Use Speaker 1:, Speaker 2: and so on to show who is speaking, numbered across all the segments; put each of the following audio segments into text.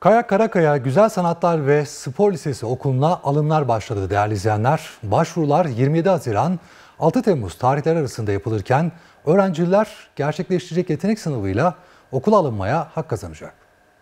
Speaker 1: Kaya Karakaya Güzel Sanatlar ve Spor Lisesi okuluna alımlar başladı değerli izleyenler. Başvurular 27 Haziran 6 Temmuz tarihleri arasında yapılırken öğrenciler gerçekleştirecek yetenek sınavıyla okula alınmaya hak kazanacak.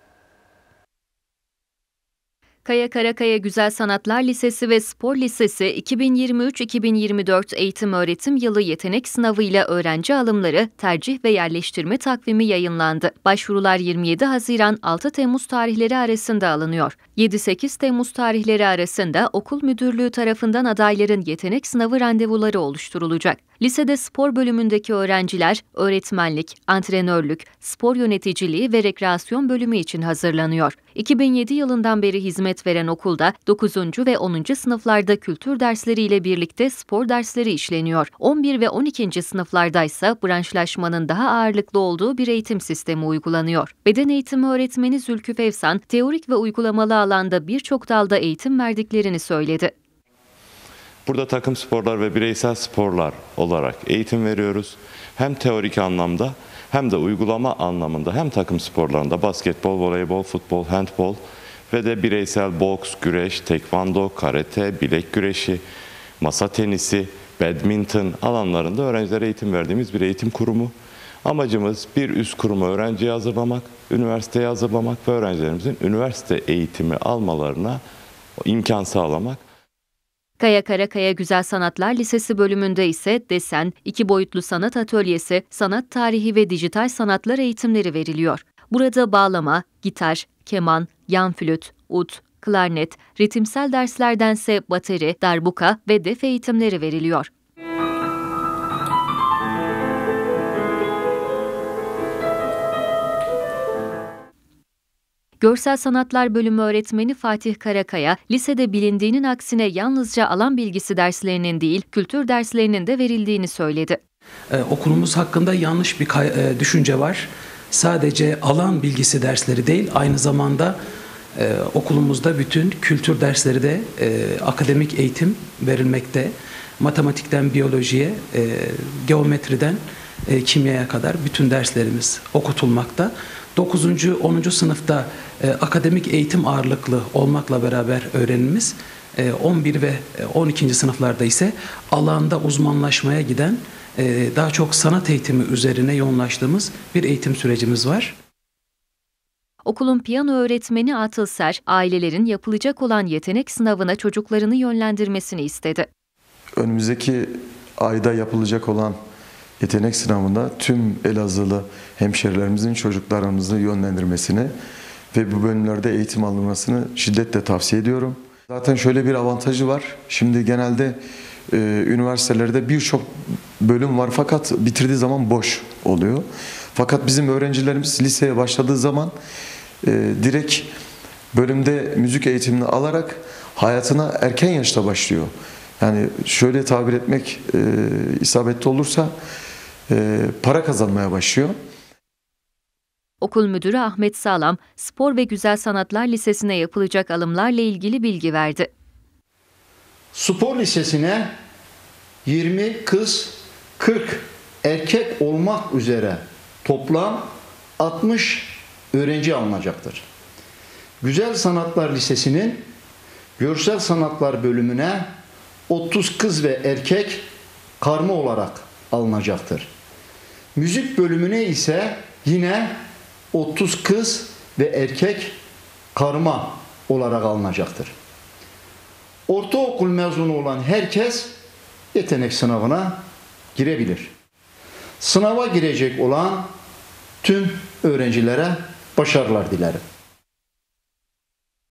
Speaker 2: Kaya Karakaya Güzel Sanatlar Lisesi ve Spor Lisesi 2023-2024 eğitim-öğretim yılı yetenek sınavıyla öğrenci alımları, tercih ve yerleştirme takvimi yayınlandı. Başvurular 27 Haziran 6 Temmuz tarihleri arasında alınıyor. 7-8 Temmuz tarihleri arasında okul müdürlüğü tarafından adayların yetenek sınavı randevuları oluşturulacak. Lisede spor bölümündeki öğrenciler öğretmenlik, antrenörlük, spor yöneticiliği ve rekreasyon bölümü için hazırlanıyor. 2007 yılından beri hizmet veren okulda 9. ve 10. sınıflarda kültür dersleriyle birlikte spor dersleri işleniyor. 11 ve 12. sınıflarda ise branşlaşmanın daha ağırlıklı olduğu bir eğitim sistemi uygulanıyor. Beden eğitimi öğretmeni Zülkü Fevsan, teorik ve uygulamalı alanda birçok dalda eğitim verdiklerini söyledi.
Speaker 3: Burada takım sporlar ve bireysel sporlar olarak eğitim veriyoruz. Hem teorik anlamda hem de uygulama anlamında hem takım sporlarında basketbol, voleybol, futbol, handbol ve de bireysel boks, güreş, tekvando, karate, bilek güreşi, masa tenisi, badminton alanlarında öğrencilere eğitim verdiğimiz bir eğitim kurumu. Amacımız bir üst kurumu öğrenciye hazırlamak, üniversiteye hazırlamak ve öğrencilerimizin üniversite eğitimi almalarına imkan sağlamak.
Speaker 2: Kaya Karakaya Güzel Sanatlar Lisesi bölümünde ise desen, 2 boyutlu sanat atölyesi, sanat tarihi ve dijital sanatlar eğitimleri veriliyor. Burada bağlama, gitar, keman, yan flüt, ud, klarnet, ritimsel derslerdense bateri, darbuka ve def eğitimleri veriliyor. Görsel Sanatlar Bölümü öğretmeni Fatih Karakaya, lisede bilindiğinin aksine yalnızca alan bilgisi derslerinin değil, kültür derslerinin de verildiğini söyledi.
Speaker 4: Okulumuz hakkında yanlış bir düşünce var. Sadece alan bilgisi dersleri değil, aynı zamanda okulumuzda bütün kültür dersleri de akademik eğitim verilmekte. Matematikten biyolojiye, geometriden kimyaya kadar bütün derslerimiz okutulmakta. 9. 10. sınıfta akademik eğitim ağırlıklı olmakla beraber öğrenimimiz, 11 ve 12. sınıflarda ise alanda uzmanlaşmaya giden daha çok sanat eğitimi üzerine yoğunlaştığımız bir eğitim sürecimiz var.
Speaker 2: Okulun piyano öğretmeni Atıl Ser, ailelerin yapılacak olan yetenek sınavına çocuklarını yönlendirmesini istedi.
Speaker 5: Önümüzdeki ayda yapılacak olan yetenek sınavında tüm Elazığlı hemşerilerimizin çocuklarımızı yönlendirmesini ve bu bölümlerde eğitim alınmasını şiddetle tavsiye ediyorum. Zaten şöyle bir avantajı var. Şimdi genelde üniversitelerde birçok bölüm var fakat bitirdiği zaman boş oluyor. Fakat bizim öğrencilerimiz liseye başladığı zaman direkt bölümde müzik eğitimini alarak hayatına erken yaşta başlıyor. Yani şöyle tabir etmek isabetli olursa para kazanmaya başlıyor.
Speaker 2: Okul müdürü Ahmet Sağlam, Spor ve Güzel Sanatlar Lisesi'ne yapılacak alımlarla ilgili bilgi verdi.
Speaker 6: Spor Lisesi'ne 20 kız, 40 erkek olmak üzere toplam 60 öğrenci alınacaktır. Güzel Sanatlar Lisesi'nin Görsel Sanatlar bölümüne 30 kız ve erkek karma olarak alınacaktır. Müzik bölümüne ise yine 30 kız ve erkek karma olarak alınacaktır. Ortaokul mezunu olan herkes yetenek sınavına girebilir. Sınava girecek olan tüm öğrencilere başarılar dilerim.